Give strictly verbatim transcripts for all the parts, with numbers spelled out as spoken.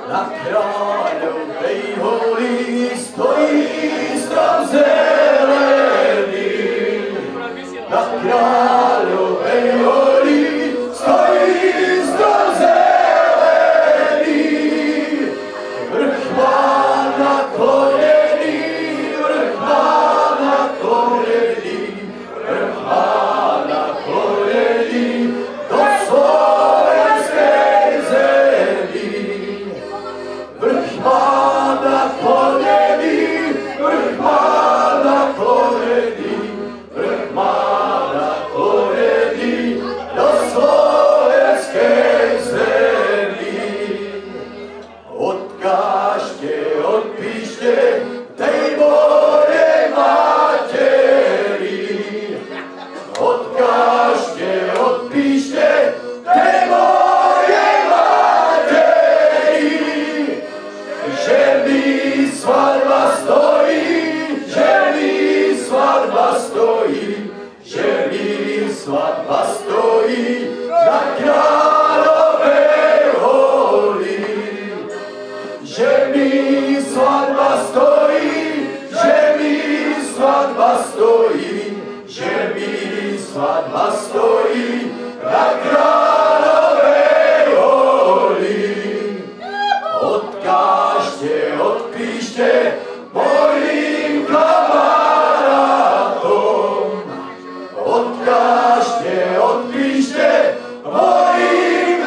Na kráľovej holi stojí strom zelený. Na kráľovej holi stojí strom zelený. Vrch má naklonený, vrch má naklonený, vrch má naklonený do slovenskej zemi. Vrch má naklonený, vrch má naklonený, vrch má naklonený do slovenskej zemi. Odkážte, odpíšte tej mojej materi. Odkážte, odpíšte tej mojej materi, že mi svadba stojí, že mi svadba stojí, že mi svadba stojí na kráľovej holi. Že mi svadba stojí, že mi svadba stojí, že mi svadba stojí na kráľovej holi. Odkážte, odpíšte mojim kamarátom. Odkážte, odpíšte mojim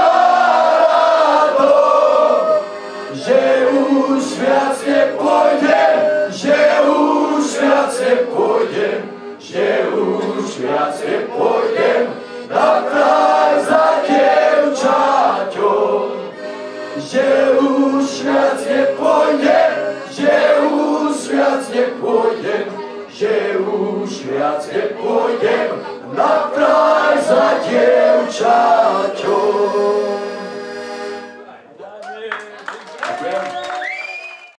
kamarátom, že už viac nepôjdem, že už viac nepôjdem, že už viac nepôjdem na kraj za dievčaťom. Že už viac nepôjdem, že už viac nepôjdem, že už viac nepôjdem